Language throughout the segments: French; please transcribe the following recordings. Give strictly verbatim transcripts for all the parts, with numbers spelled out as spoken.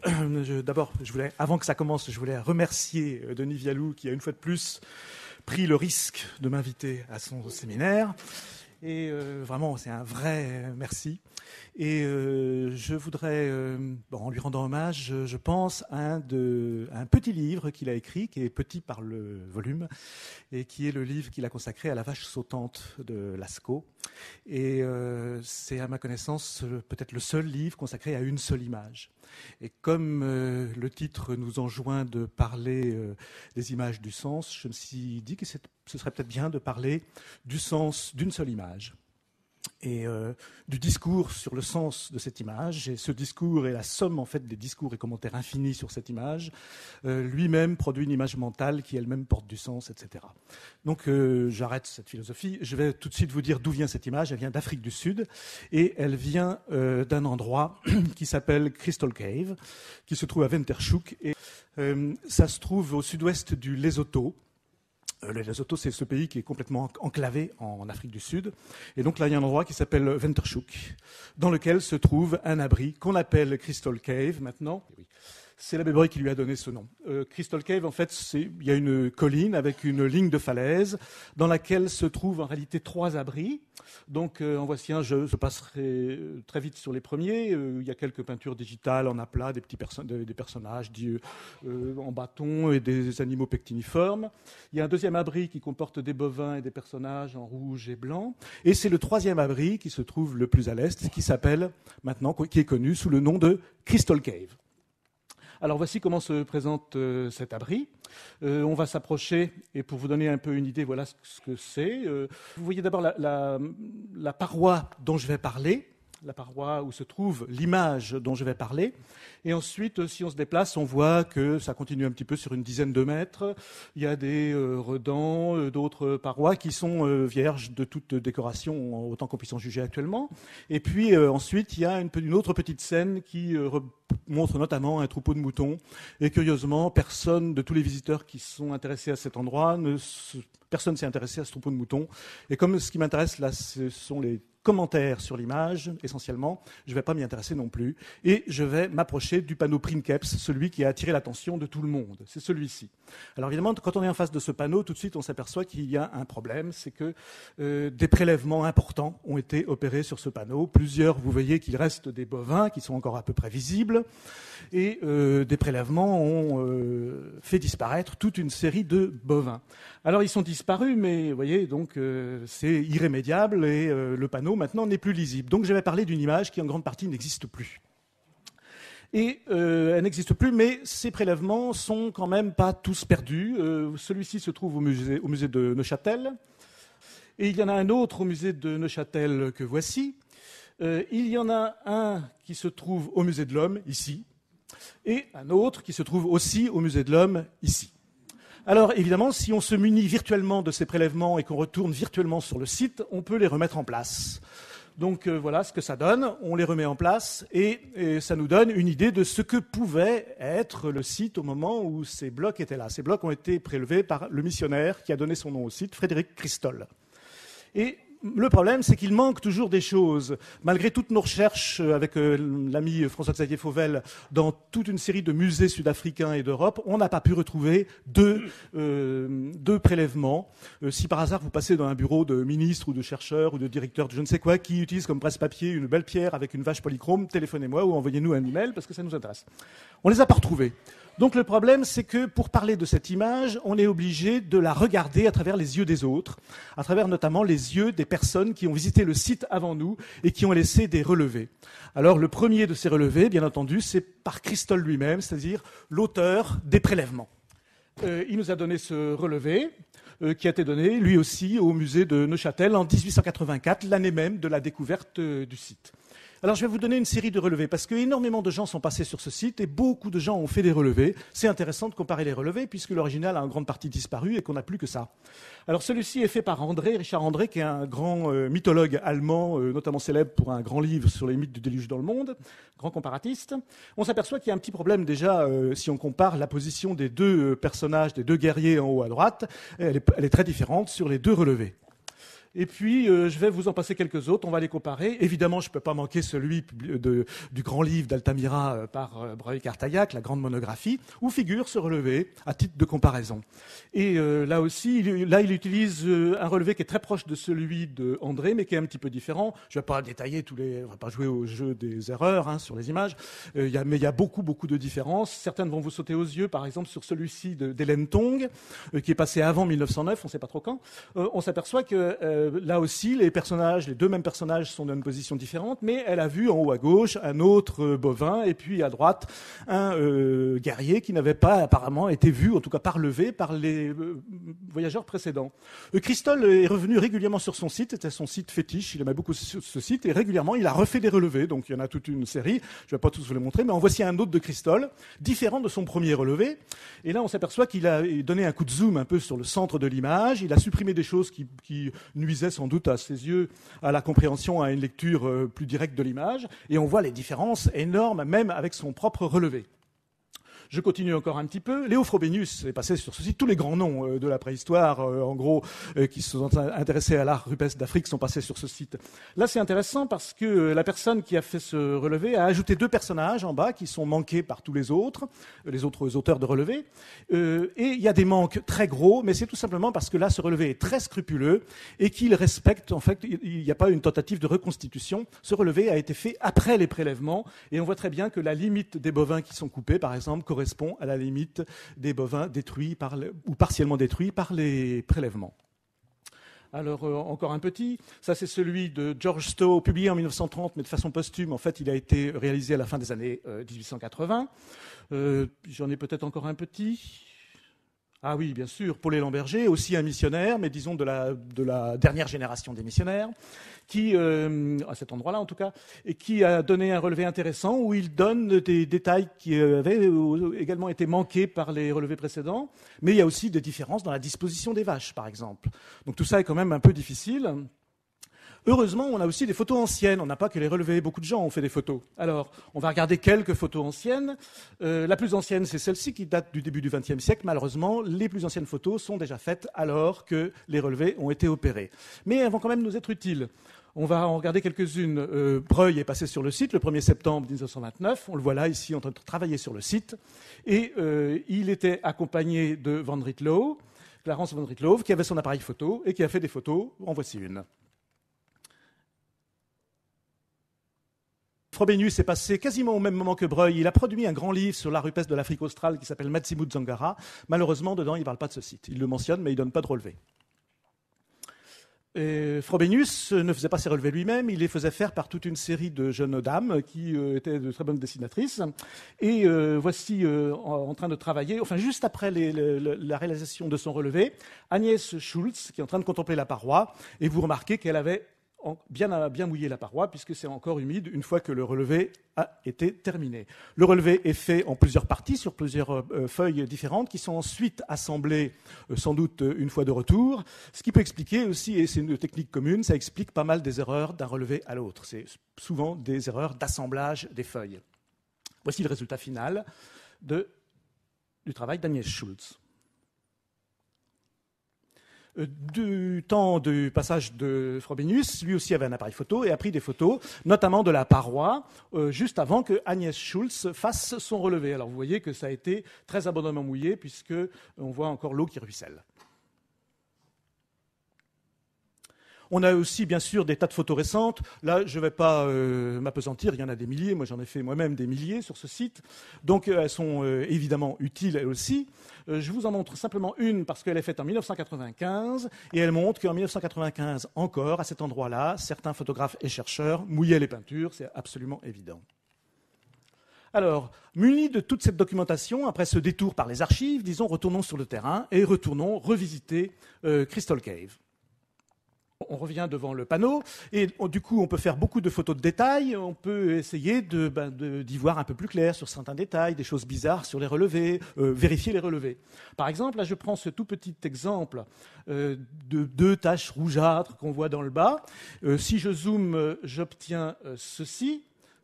je, d'abord, je voulais, avant que ça commence, je voulais remercier Denis Vialou qui a une fois de plus pris le risque de m'inviter à son séminaire. Et euh, vraiment, c'est un vrai merci. Et euh, je voudrais, euh, bon, en lui rendant hommage, je, je pense à un, de, à un petit livre qu'il a écrit, qui est petit par le volume, et qui est le livre qu'il a consacré à la vache sautante de Lascaux. Et euh, c'est, à ma connaissance, peut-être le seul livre consacré à une seule image. Et comme euh, le titre nous enjoint de parler euh, des images du sens, je me suis dit que ce serait peut-être bien de parler du sens d'une seule image et euh, du discours sur le sens de cette image. Et ce discours est la somme en fait des discours et commentaires infinis sur cette image. Euh, lui-même produit une image mentale qui elle-même porte du sens, et cetera. Donc euh, j'arrête cette philosophie. Je vais tout de suite vous dire d'où vient cette image. Elle vient d'Afrique du Sud et elle vient euh, d'un endroit qui s'appelle Crystal Cave, qui se trouve à Ventershoek. Et euh, ça se trouve au sud-ouest du Lesotho. Le Lesotho, c'est ce pays qui est complètement enclavé en Afrique du Sud. Et donc là, il y a un endroit qui s'appelle Ventershoek, dans lequel se trouve un abri qu'on appelle Crystal Cave maintenant. C'est l'abbé Breuil qui lui a donné ce nom. Euh, Crystal Cave, en fait, c'est, il y a une colline avec une ligne de falaise dans laquelle se trouvent en réalité trois abris. Donc, euh, en voici un, je, je passerai très vite sur les premiers. Euh, il y a quelques peintures digitales en aplat, des petits perso- des, des personnages dits, euh, en bâton et des animaux pectiniformes. Il y a un deuxième abri qui comporte des bovins et des personnages en rouge et blanc. Et c'est le troisième abri qui se trouve le plus à l'est, qui s'appelle maintenant, qui est connu sous le nom de Crystal Cave. Alors voici comment se présente euh, cet abri. Euh, on va s'approcher, et pour vous donner un peu une idée, voilà ce, ce que c'est. Euh, vous voyez d'abord la, la, la paroi dont je vais parler, la paroi où se trouve l'image dont je vais parler. Et ensuite, si on se déplace, on voit que ça continue un petit peu sur une dizaine de mètres. Il y a des euh, redans, euh, d'autres parois qui sont euh, vierges de toute décoration, autant qu'on puisse en juger actuellement. Et puis euh, ensuite, il y a une, une autre petite scène qui euh, montre notamment un troupeau de moutons. Et curieusement, personne de tous les visiteurs qui sont intéressés à cet endroit, ne se, personne ne s'est intéressé à ce troupeau de moutons. Et comme ce qui m'intéresse là, ce sont les commentaires sur l'image, essentiellement, je ne vais pas m'y intéresser non plus. Et je vais m'approcher du panneau Princeps, celui qui a attiré l'attention de tout le monde. C'est celui-ci. Alors évidemment, quand on est en face de ce panneau, tout de suite, on s'aperçoit qu'il y a un problème. C'est que euh, des prélèvements importants ont été opérés sur ce panneau. Plusieurs, vous voyez qu'il reste des bovins qui sont encore à peu près visibles. Et euh, des prélèvements ont euh, fait disparaître toute une série de bovins. Alors ils sont disparus, mais vous voyez, donc euh, c'est irrémédiable et euh, le panneau maintenant n'est plus lisible. Donc je vais parler d'une image qui en grande partie n'existe plus. Et euh, elle n'existe plus, mais ces prélèvements sont quand même pas tous perdus. Euh, celui-ci se trouve au musée, au musée de Neuchâtel. Et il y en a un autre au musée de Neuchâtel que voici. Euh, il y en a un qui se trouve au musée de l'Homme, ici, et un autre qui se trouve aussi au musée de l'Homme, ici. Alors évidemment, si on se munit virtuellement de ces prélèvements et qu'on retourne virtuellement sur le site, on peut les remettre en place. Donc euh, voilà ce que ça donne, on les remet en place et, et ça nous donne une idée de ce que pouvait être le site au moment où ces blocs étaient là. Ces blocs ont été prélevés par le missionnaire qui a donné son nom au site, Frédéric Christol. Et le problème, c'est qu'il manque toujours des choses. Malgré toutes nos recherches avec euh, l'ami François-Xavier Fauvel dans toute une série de musées sud-africains et d'Europe, on n'a pas pu retrouver deux, euh, deux prélèvements. Euh, si par hasard vous passez dans un bureau de ministre ou de chercheur ou de directeur de je ne sais quoi qui utilise comme presse-papier une belle pierre avec une vache polychrome, téléphonez-moi ou envoyez-nous un email parce que ça nous intéresse. On ne les a pas retrouvés. Donc le problème, c'est que pour parler de cette image, on est obligé de la regarder à travers les yeux des autres, à travers notamment les yeux des personnes qui ont visité le site avant nous et qui ont laissé des relevés. Alors le premier de ces relevés, bien entendu, c'est par Christol lui-même, c'est-à-dire l'auteur des prélèvements. Euh, il nous a donné ce relevé euh, qui a été donné, lui aussi, au musée de Neuchâtel en dix-huit cent quatre-vingt-quatre, l'année même de la découverte euh, du site. Alors je vais vous donner une série de relevés, parce qu'énormément de gens sont passés sur ce site et beaucoup de gens ont fait des relevés. C'est intéressant de comparer les relevés, puisque l'original a en grande partie disparu et qu'on n'a plus que ça. Alors celui-ci est fait par André, Richard André, qui est un grand euh, mythologue allemand, euh, notamment célèbre pour un grand livre sur les mythes du déluge dans le monde, grand comparatiste. On s'aperçoit qu'il y a un petit problème déjà, euh, si on compare la position des deux euh, personnages, des deux guerriers en haut à droite, elle est, elle est très différente sur les deux relevés. Et puis, euh, je vais vous en passer quelques autres, on va les comparer. Évidemment, je ne peux pas manquer celui de, du grand livre d'Altamira euh, par euh, Breuil-Cartaillac, la grande monographie, où figure ce relevé à titre de comparaison. Et euh, là aussi, il, là, il utilise euh, un relevé qui est très proche de celui de André, mais qui est un petit peu différent. Je ne vais pas détailler tous les... On ne va pas jouer au jeu des erreurs hein, sur les images, euh, y a, mais il y a beaucoup, beaucoup de différences. Certaines vont vous sauter aux yeux, par exemple, sur celui-ci d'Hélène Tong, euh, qui est passé avant mille neuf cent neuf, on ne sait pas trop quand. Euh, on s'aperçoit que... Euh, là aussi, les personnages, les deux mêmes personnages sont dans une position différente, mais elle a vu en haut à gauche un autre euh, bovin, et puis à droite un euh, guerrier qui n'avait pas apparemment été vu, en tout cas parlevé, par les euh, voyageurs précédents. Euh, Christol est revenu régulièrement sur son site, c'était son site fétiche, il aimait beaucoup ce, ce site, et régulièrement il a refait des relevés, donc il y en a toute une série, je ne vais pas tous vous les montrer, mais en voici un autre de Christol, différent de son premier relevé, et là on s'aperçoit qu'il a donné un coup de zoom un peu sur le centre de l'image, il a supprimé des choses qui, qui nuisaient sans doute à ses yeux à la compréhension, à une lecture euh, plus directe de l'image, et on voit les différences énormes, même avec son propre relevé. Je continue encore un petit peu. Léo Frobenius est passé sur ceci. Tous les grands noms euh, de la préhistoire, euh, en gros, euh, qui se sont intéressés à l'art rupestre d'Afrique sont passés sur ce site. Là, c'est intéressant parce que euh, la personne qui a fait ce relevé a ajouté deux personnages en bas qui sont manqués par tous les autres, euh, les autres auteurs de relevé. Euh, et il y a des manques très gros, mais c'est tout simplement parce que là, ce relevé est très scrupuleux et qu'il respecte, en fait, il n'y a pas une tentative de reconstitution. Ce relevé a été fait après les prélèvements et on voit très bien que la limite des bovins qui sont coupés, par exemple, correspond à la limite des bovins détruits par le, ou partiellement détruits par les prélèvements. Alors, euh, encore un petit, ça c'est celui de George Stowe, publié en mille neuf cent trente, mais de façon posthume. En fait, il a été réalisé à la fin des années euh, mille huit cent quatre-vingts. Euh, J'en ai peut-être encore un petit. Ah oui, bien sûr, Paul Lamberger, aussi un missionnaire, mais disons de la, de la dernière génération des missionnaires, qui, euh, à cet endroit-là en tout cas, et qui a donné un relevé intéressant où il donne des détails qui avaient également été manqués par les relevés précédents, mais il y a aussi des différences dans la disposition des vaches, par exemple. Donc tout ça est quand même un peu difficile. Heureusement, on a aussi des photos anciennes. On n'a pas que les relevés. Beaucoup de gens ont fait des photos. Alors, on va regarder quelques photos anciennes. Euh, la plus ancienne, c'est celle-ci qui date du début du vingtième siècle. Malheureusement, les plus anciennes photos sont déjà faites alors que les relevés ont été opérés. Mais elles vont quand même nous être utiles. On va en regarder quelques-unes. Euh, Breuil est passé sur le site le premier septembre mille neuf cent vingt-neuf. On le voit là, ici, en train de travailler sur le site. Et euh, il était accompagné de Van Ritlow, Clarence Van Ritlow, qui avait son appareil photo et qui a fait des photos. En voici une. Frobenius est passé quasiment au même moment que Breuil. Il a produit un grand livre sur l'art rupestre de l'Afrique australe qui s'appelle Matsimu Zangara. Malheureusement, dedans, il ne parle pas de ce site. Il le mentionne, mais il ne donne pas de relevé. Et Frobenius ne faisait pas ses relevés lui-même, il les faisait faire par toute une série de jeunes dames qui euh, étaient de très bonnes dessinatrices. Et euh, voici euh, en, en train de travailler, enfin juste après les, les, la réalisation de son relevé, Agnès Schulz qui est en train de contempler la paroi. Et vous remarquez qu'elle avait bien, bien mouillé la paroi puisque c'est encore humide une fois que le relevé a été terminé. Le relevé est fait en plusieurs parties sur plusieurs euh, feuilles différentes qui sont ensuite assemblées euh, sans doute une fois de retour, ce qui peut expliquer aussi, et c'est une technique commune, ça explique pas mal des erreurs d'un relevé à l'autre. C'est souvent des erreurs d'assemblage des feuilles. Voici le résultat final de, du travail d'Agnès Schulz. Du temps du passage de Frobenius, lui aussi avait un appareil photo et a pris des photos, notamment de la paroi, euh, juste avant que Agnès Schulz fasse son relevé. Alors vous voyez que ça a été très abondamment mouillé puisqu'on voit encore l'eau qui ruisselle. On a aussi, bien sûr, des tas de photos récentes. Là, je ne vais pas euh, m'apesantir, il y en a des milliers. Moi, j'en ai fait moi-même des milliers sur ce site. Donc, elles sont euh, évidemment utiles, elles aussi. Euh, je vous en montre simplement une parce qu'elle est faite en mille neuf cent quatre-vingt-quinze. Et elle montre qu'en mille neuf cent quatre-vingt-quinze, encore, à cet endroit-là, certains photographes et chercheurs mouillaient les peintures. C'est absolument évident. Alors, munis de toute cette documentation, après ce détour par les archives, disons, retournons sur le terrain et retournons revisiter euh, Crystal Cave. On revient devant le panneau et du coup on peut faire beaucoup de photos de détails, on peut essayer de, ben, de, d'y voir un peu plus clair sur certains détails, des choses bizarres sur les relevés, euh, vérifier les relevés. Par exemple, là je prends ce tout petit exemple euh, de deux taches rougeâtres qu'on voit dans le bas. Euh, si je zoome, j'obtiens euh, ceci.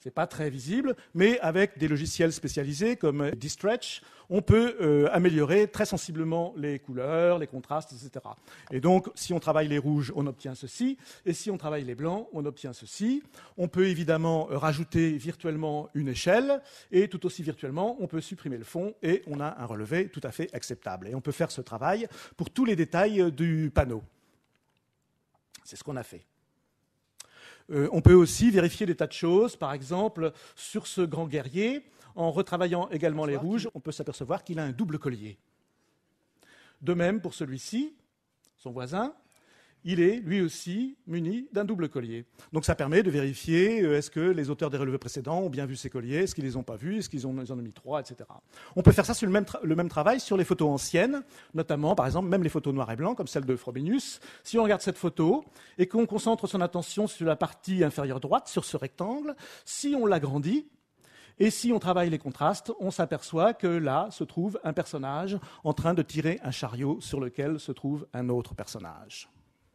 c'est pas très visible, mais avec des logiciels spécialisés comme D-Stretch, on peut euh, améliorer très sensiblement les couleurs, les contrastes, et cetera. Et donc, si on travaille les rouges, on obtient ceci, et si on travaille les blancs, on obtient ceci. On peut évidemment rajouter virtuellement une échelle, et tout aussi virtuellement, on peut supprimer le fond, et on a un relevé tout à fait acceptable. Et on peut faire ce travail pour tous les détails du panneau. C'est ce qu'on a fait. Euh, on peut aussi vérifier des tas de choses. Par exemple, sur ce grand guerrier, en retravaillant également les rouges, on peut s'apercevoir qu'il a un double collier. De même, pour celui-ci, son voisin, il est lui aussi muni d'un double collier. Donc ça permet de vérifier euh, est-ce que les auteurs des relevés précédents ont bien vu ces colliers, est-ce qu'ils les ont pas vus, est-ce qu'ils en ont mis trois, et cetera. On peut faire ça sur le même, le même travail sur les photos anciennes, notamment, par exemple, même les photos noir et blanc, comme celle de Frobenius. Si on regarde cette photo et qu'on concentre son attention sur la partie inférieure droite, sur ce rectangle, si on l'agrandit, et si on travaille les contrastes, on s'aperçoit que là se trouve un personnage en train de tirer un chariot sur lequel se trouve un autre personnage.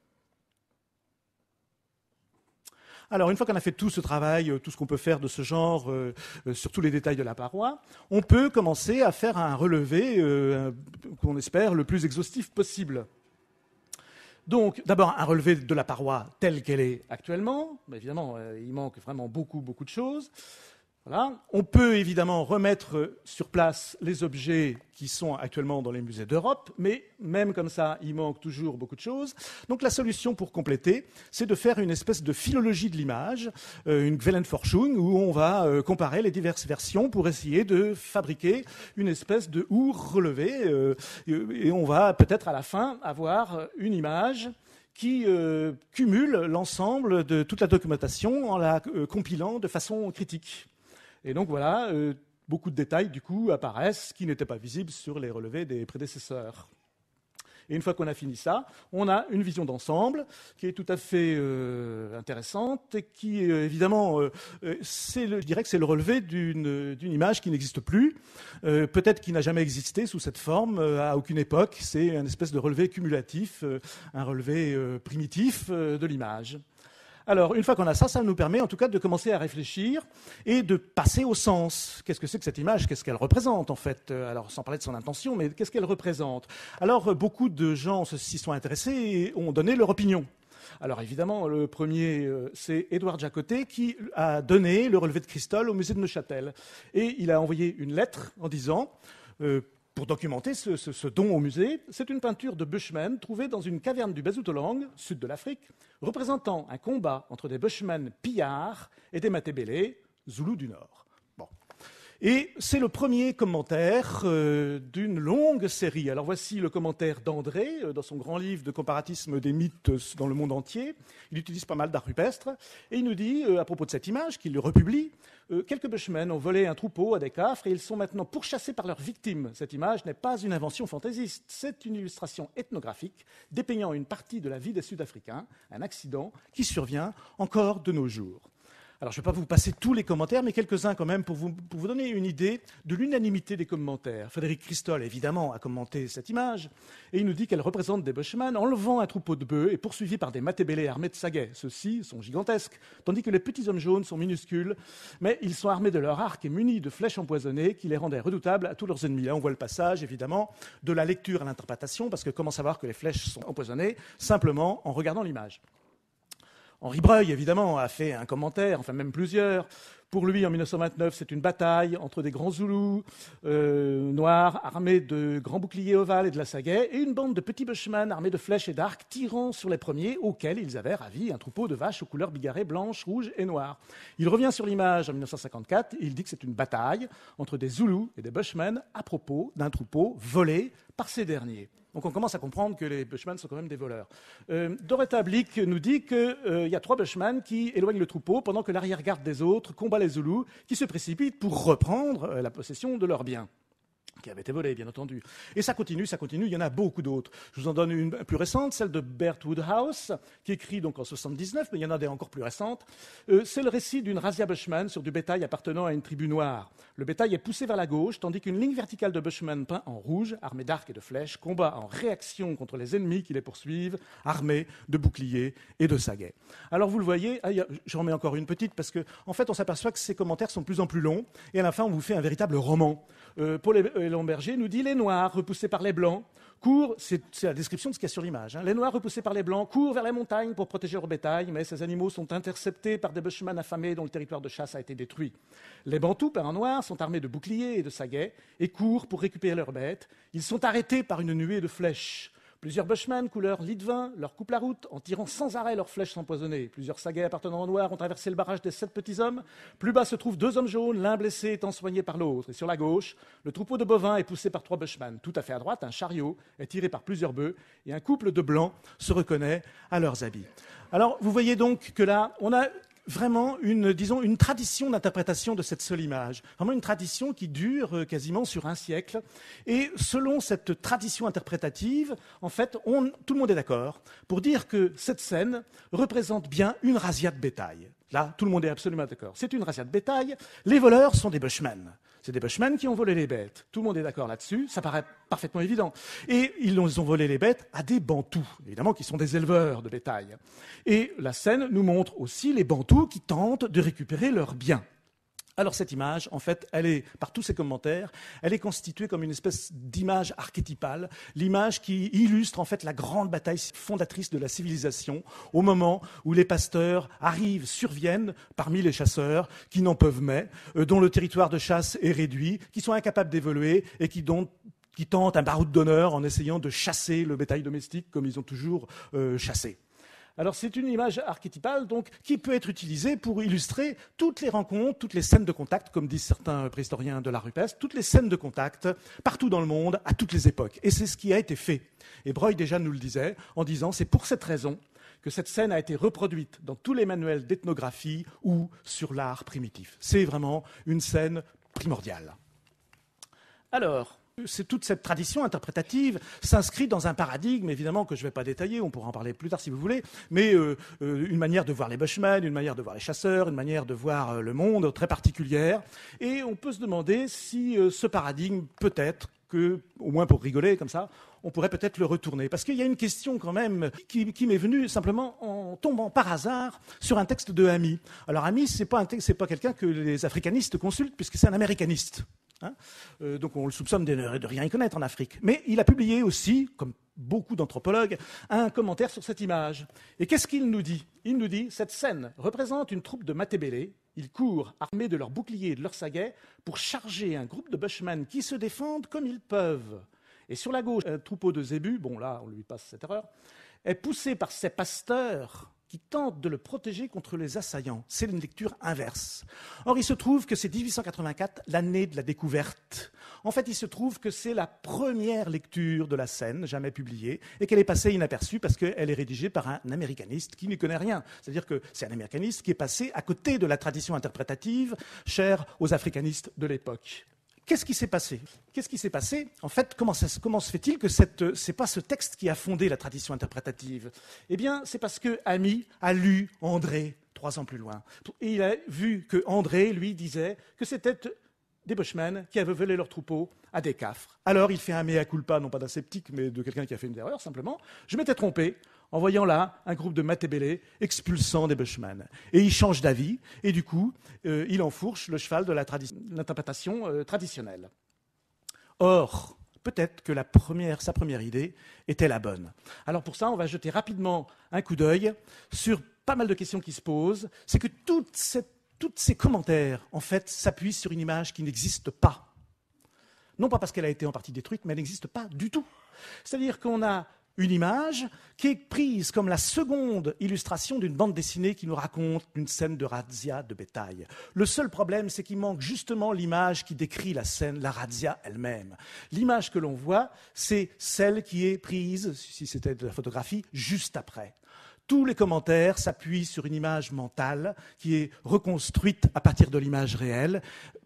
Alors, une fois qu'on a fait tout ce travail, tout ce qu'on peut faire de ce genre, euh, sur tous les détails de la paroi, on peut commencer à faire un relevé, euh, qu'on espère, le plus exhaustif possible. Donc, d'abord, un relevé de la paroi telle qu'elle est actuellement. Mais évidemment, euh, il manque vraiment beaucoup, beaucoup de choses. Voilà. On peut évidemment remettre sur place les objets qui sont actuellement dans les musées d'Europe, mais même comme ça, il manque toujours beaucoup de choses. Donc la solution pour compléter, c'est de faire une espèce de philologie de l'image, euh, une Quellenforschung, où on va euh, comparer les diverses versions pour essayer de fabriquer une espèce de our relevé, euh, et on va peut-être à la fin avoir une image qui euh, cumule l'ensemble de toute la documentation en la euh, compilant de façon critique. Et donc voilà, euh, beaucoup de détails du coup apparaissent qui n'étaient pas visibles sur les relevés des prédécesseurs. Et une fois qu'on a fini ça, on a une vision d'ensemble qui est tout à fait euh, intéressante et qui, euh, évidemment, euh, c'est le, je dirais que c'est le relevé d'une, d'une image qui n'existe plus, euh, peut-être qui n'a jamais existé sous cette forme euh, à aucune époque. C'est un espèce de relevé cumulatif, euh, un relevé euh, primitif euh, de l'image. Alors, une fois qu'on a ça, ça nous permet en tout cas de commencer à réfléchir et de passer au sens. Qu'est-ce que c'est que cette image? Qu'est-ce qu'elle représente en fait? Alors, sans parler de son intention, mais qu'est-ce qu'elle représente? Alors, beaucoup de gens s'y sont intéressés et ont donné leur opinion. Alors évidemment, le premier, c'est Édouard Jacotet qui a donné le relevé de Cristol au musée de Neuchâtel. Et il a envoyé une lettre en disant... Euh, pour documenter ce, ce, ce don au musée, c'est une peinture de Bushmen trouvée dans une caverne du Bezoutalang, sud de l'Afrique, représentant un combat entre des Bushmen pillards et des Matébélés, Zoulous du Nord. Bon. Et c'est le premier commentaire euh, d'une longue série. Alors voici le commentaire d'André, euh, dans son grand livre de comparatisme des mythes dans le monde entier. Il utilise pas mal d'art rupestre, et il nous dit, euh, à propos de cette image, qu'il le republie, euh, quelques Bushmen ont volé un troupeau à des cafres et ils sont maintenant pourchassés par leurs victimes. Cette image n'est pas une invention fantaisiste, c'est une illustration ethnographique dépeignant une partie de la vie des Sud-Africains, un accident qui survient encore de nos jours. Alors, je ne vais pas vous passer tous les commentaires, mais quelques-uns quand même pour vous, pour vous donner une idée de l'unanimité des commentaires. Frédéric Cristol, évidemment, a commenté cette image, et il nous dit qu'elle représente des Bushmen enlevant un troupeau de bœufs et poursuivis par des Matébélés armés de saguets. Ceux-ci sont gigantesques, tandis que les petits hommes jaunes sont minuscules, mais ils sont armés de leur arc et munis de flèches empoisonnées qui les rendaient redoutables à tous leurs ennemis. Là, on voit le passage, évidemment, de la lecture à l'interprétation, parce que comment savoir que les flèches sont empoisonnées? Simplement en regardant l'image. Henri Breuil, évidemment, a fait un commentaire, enfin même plusieurs. Pour lui, en mille neuf cent vingt-neuf, c'est une bataille entre des grands Zoulous euh, noirs armés de grands boucliers ovales et de la sagaie et une bande de petits Bushmen armés de flèches et d'arcs tirant sur les premiers auxquels ils avaient ravi un troupeau de vaches aux couleurs bigarrées blanches, rouges et noires. Il revient sur l'image en mille neuf cent cinquante-quatre et il dit que c'est une bataille entre des Zoulous et des Bushmen à propos d'un troupeau volé par ces derniers. Donc on commence à comprendre que les Bushmen sont quand même des voleurs. Euh, Doretta Blick nous dit qu'il euh, y a trois Bushmen qui éloignent le troupeau pendant que l'arrière-garde des autres combat les Zoulous qui se précipitent pour reprendre euh, la possession de leurs biens. qui avait été volé, bien entendu. Et ça continue, ça continue, il y en a beaucoup d'autres. Je vous en donne une plus récente, celle de Bert Woodhouse, qui écrit donc en soixante-dix-neuf, mais il y en a des encore plus récentes. Euh, c'est le récit d'une razzia Bushman sur du bétail appartenant à une tribu noire. Le bétail est poussé vers la gauche, tandis qu'une ligne verticale de Bushmen peints en rouge, armés d'arcs et de flèches, combat en réaction contre les ennemis qui les poursuivent, armés de boucliers et de saguets. Alors vous le voyez, ah, j'en mets encore une petite, parce qu'en en fait on s'aperçoit que ces commentaires sont de plus en plus longs, et à la fin on vous fait un véritable roman. Euh, Paul Lomberger nous dit « Les Noirs, repoussés par les Blancs, courent... » C'est la description de ce qu'il y a sur l'image. Hein. « Les Noirs, repoussés par les Blancs, courent vers les montagnes pour protéger leur bétail, mais ces animaux sont interceptés par des Bushmen affamés dont le territoire de chasse a été détruit. Les Bantous, peints en noir, sont armés de boucliers et de saguets et courent pour récupérer leurs bêtes. Ils sont arrêtés par une nuée de flèches. Plusieurs Bushmen, couleur lit de vin, leur coupent la route en tirant sans arrêt leurs flèches empoisonnées. Plusieurs saguets appartenant aux Noirs ont traversé le barrage des sept petits hommes. Plus bas se trouvent deux hommes jaunes, l'un blessé étant soigné par l'autre. Et sur la gauche, le troupeau de bovins est poussé par trois Bushmen. Tout à fait à droite, un chariot est tiré par plusieurs bœufs et un couple de blancs se reconnaît à leurs habits. Alors, vous voyez donc que là, on a vraiment une, disons, une tradition d'interprétation de cette seule image. Vraiment une tradition qui dure quasiment sur un siècle. Et selon cette tradition interprétative, en fait, on, tout le monde est d'accord pour dire que cette scène représente bien une razzia de bétail. Là, tout le monde est absolument d'accord. C'est une razzia de bétail. Les voleurs sont des Bushmen. C'est des Bushmen qui ont volé les bêtes. Tout le monde est d'accord là-dessus, ça paraît parfaitement évident. Et ils ont volé les bêtes à des Bantous, évidemment, qui sont des éleveurs de bétail. Et la scène nous montre aussi les Bantous qui tentent de récupérer leurs biens. Alors cette image, en fait, elle est, par tous ces commentaires, elle est constituée comme une espèce d'image archétypale, l'image qui illustre en fait la grande bataille fondatrice de la civilisation, au moment où les pasteurs arrivent, surviennent parmi les chasseurs qui n'en peuvent mais, euh, dont le territoire de chasse est réduit, qui sont incapables d'évoluer et qui dont qui tentent un baroud d'honneur en essayant de chasser le bétail domestique comme ils ont toujours euh, chassé. Alors c'est une image archétypale donc, qui peut être utilisée pour illustrer toutes les rencontres, toutes les scènes de contact, comme disent certains préhistoriens de la rupestre, toutes les scènes de contact partout dans le monde, à toutes les époques. Et c'est ce qui a été fait. Et Breuil déjà nous le disait en disant c'est pour cette raison que cette scène a été reproduite dans tous les manuels d'ethnographie ou sur l'art primitif. C'est vraiment une scène primordiale. Alors, c'est toute cette tradition interprétative s'inscrit dans un paradigme, évidemment, que je ne vais pas détailler, on pourra en parler plus tard si vous voulez, mais euh, euh, une manière de voir les Bushmen, une manière de voir les chasseurs, une manière de voir euh, le monde très particulière. Et on peut se demander si euh, ce paradigme, peut-être, que, au moins pour rigoler comme ça, on pourrait peut-être le retourner. Parce qu'il y a une question quand même qui, qui m'est venue simplement en tombant par hasard sur un texte de Ami. Alors Ami, ce n'est pas, pas quelqu'un que les africanistes consultent, puisque c'est un américaniste. Hein euh, donc on le soupçonne de, de rien y connaître en Afrique. Mais il a publié aussi, comme beaucoup d'anthropologues, un commentaire sur cette image. Et qu'est-ce qu'il nous dit? Il nous dit « Cette scène représente une troupe de Matébélés. Ils courent, armés de leurs boucliers et de leurs saguets, pour charger un groupe de Bushmen qui se défendent comme ils peuvent. Et sur la gauche, un troupeau de zébus, bon là, on lui passe cette erreur, est poussé par ces pasteurs qui tentent de le protéger contre les assaillants. C'est une lecture inverse. Or, il se trouve que c'est dix-huit cent quatre-vingt-quatre, l'année de la découverte. En fait, il se trouve que c'est la première lecture de la scène, jamais publiée, et qu'elle est passée inaperçue parce qu'elle est rédigée par un américaniste qui n'y connaît rien. C'est-à-dire que c'est un américaniste qui est passé à côté de la tradition interprétative chère aux africanistes de l'époque. Qu'est-ce qui s'est passé Qu'est-ce qui s'est passé En fait, comment, ça, comment se fait-il que ce n'est pas ce texte qui a fondé la tradition interprétative? Eh bien, c'est parce que Ami a lu André trois ans plus loin. Et il a vu que André, lui, disait que c'était des Bushmen qui avaient volé leur troupeau à des cafres. Alors, il fait un mea culpa, non pas d'un sceptique, mais de quelqu'un qui a fait une erreur, simplement. Je m'étais trompé en voyant là un groupe de Matébélés expulsant des Bushmen. Et il change d'avis, et du coup, euh, il enfourche le cheval de la tradi- l'interprétation euh, traditionnelle. Or, peut-être que la première, sa première idée était la bonne. Alors pour ça, on va jeter rapidement un coup d'œil sur pas mal de questions qui se posent. C'est que toute cette, tous ces commentaires, en fait, s'appuient sur une image qui n'existe pas. Non pas parce qu'elle a été en partie détruite, mais elle n'existe pas du tout. C'est-à-dire qu'on a une image qui est prise comme la seconde illustration d'une bande dessinée qui nous raconte une scène de razzia de bétail. Le seul problème, c'est qu'il manque justement l'image qui décrit la scène, la razzia elle-même. L'image que l'on voit, c'est celle qui est prise, si c'était de la photographie, juste après. Tous les commentaires s'appuient sur une image mentale qui est reconstruite à partir de l'image réelle,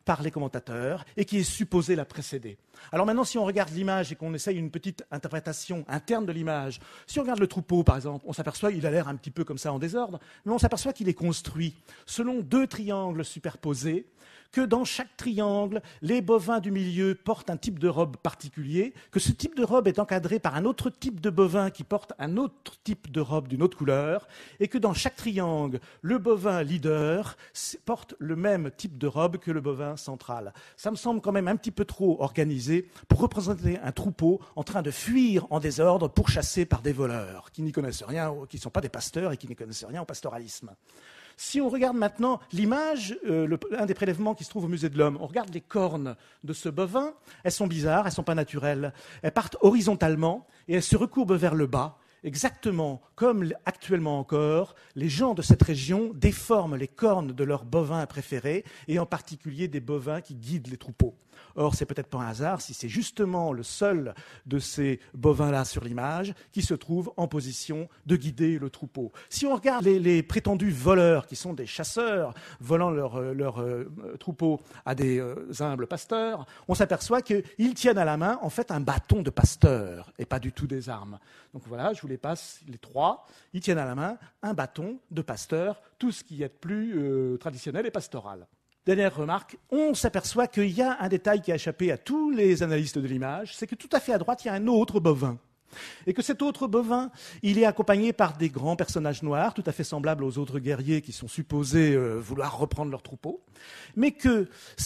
par les commentateurs et qui est supposé la précéder. Alors maintenant, si on regarde l'image et qu'on essaye une petite interprétation interne de l'image, si on regarde le troupeau, par exemple, on s'aperçoit qu'il a l'air un petit peu comme ça en désordre, mais on s'aperçoit qu'il est construit selon deux triangles superposés, que dans chaque triangle, les bovins du milieu portent un type de robe particulier, que ce type de robe est encadré par un autre type de bovin qui porte un autre type de robe d'une autre couleur, et que dans chaque triangle, le bovin leader porte le même type de robe que le bovin central. Ça me semble quand même un petit peu trop organisé pour représenter un troupeau en train de fuir en désordre pourchassé par des voleurs qui n'y connaissent rien, qui ne sont pas des pasteurs et qui n'y connaissent rien au pastoralisme. Si on regarde maintenant l'image, euh, le, un des prélèvements qui se trouve au musée de l'Homme, on regarde les cornes de ce bovin, elles sont bizarres, elles ne sont pas naturelles. Elles partent horizontalement et elles se recourbent vers le bas, exactement comme actuellement encore, les gens de cette région déforment les cornes de leurs bovins préférés, et en particulier des bovins qui guident les troupeaux. Or, c'est peut-être pas un hasard si c'est justement le seul de ces bovins-là sur l'image qui se trouve en position de guider le troupeau. Si on regarde les, les prétendus voleurs, qui sont des chasseurs volant leur, leur euh, troupeau à des euh, humbles pasteurs, on s'aperçoit qu'ils tiennent à la main en fait un bâton de pasteur et pas du tout des armes. Donc voilà, je vous les passe les trois. Ils tiennent à la main un bâton de pasteur, tout ce qui est de plus euh, traditionnel et pastoral. Dernière remarque, on s'aperçoit qu'il y a un détail qui a échappé à tous les analystes de l'image, c'est que tout à fait à droite, il y a un autre bovin. Et que cet autre bovin, il est accompagné par des grands personnages noirs, tout à fait semblables aux autres guerriers qui sont supposés euh, vouloir reprendre leur troupeau, mais que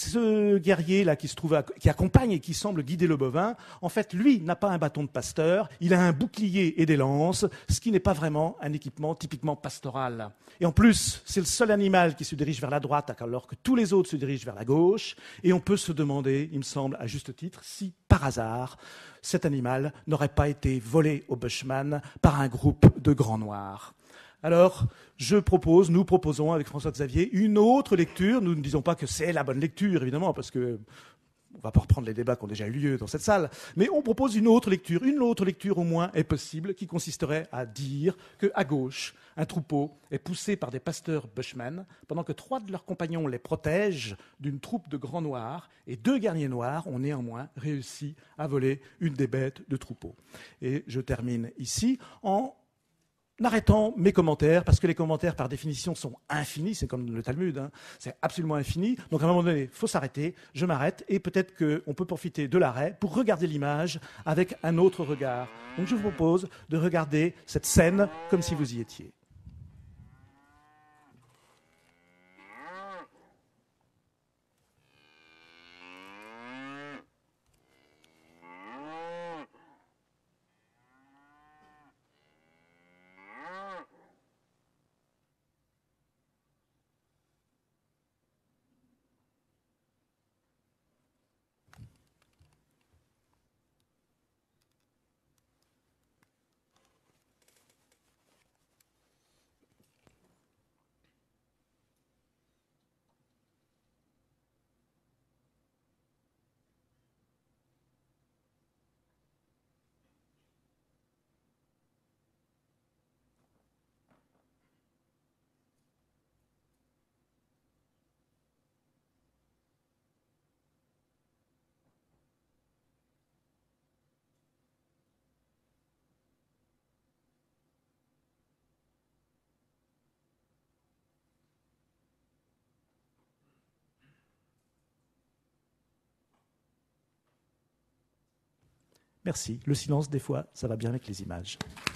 ce guerrier-là qui se trouve, à, qui accompagne et qui semble guider le bovin, en fait, lui n'a pas un bâton de pasteur, il a un bouclier et des lances, ce qui n'est pas vraiment un équipement typiquement pastoral. Et en plus, c'est le seul animal qui se dirige vers la droite, alors que tous les autres se dirigent vers la gauche, et on peut se demander, il me semble, à juste titre, si, par hasard, cet animal n'aurait pas été volé au bushman par un groupe de grands noirs. Alors, je propose, nous proposons avec François-Xavier une autre lecture. Nous ne disons pas que c'est la bonne lecture, évidemment, parce que on ne va pas reprendre les débats qui ont déjà eu lieu dans cette salle, mais on propose une autre lecture. Une autre lecture, au moins, est possible, qui consisterait à dire qu'à gauche, un troupeau est poussé par des pasteurs bushmen, pendant que trois de leurs compagnons les protègent d'une troupe de grands noirs, et deux guerriers noirs ont néanmoins réussi à voler une des bêtes de troupeau. Et je termine ici en arrêtant mes commentaires, parce que les commentaires, par définition, sont infinis, c'est comme le Talmud, hein, c'est absolument infini. Donc à un moment donné, il faut s'arrêter, je m'arrête, et peut-être qu'on peut profiter de l'arrêt pour regarder l'image avec un autre regard. Donc je vous propose de regarder cette scène comme si vous y étiez. Merci. Le silence, des fois, ça va bien avec les images.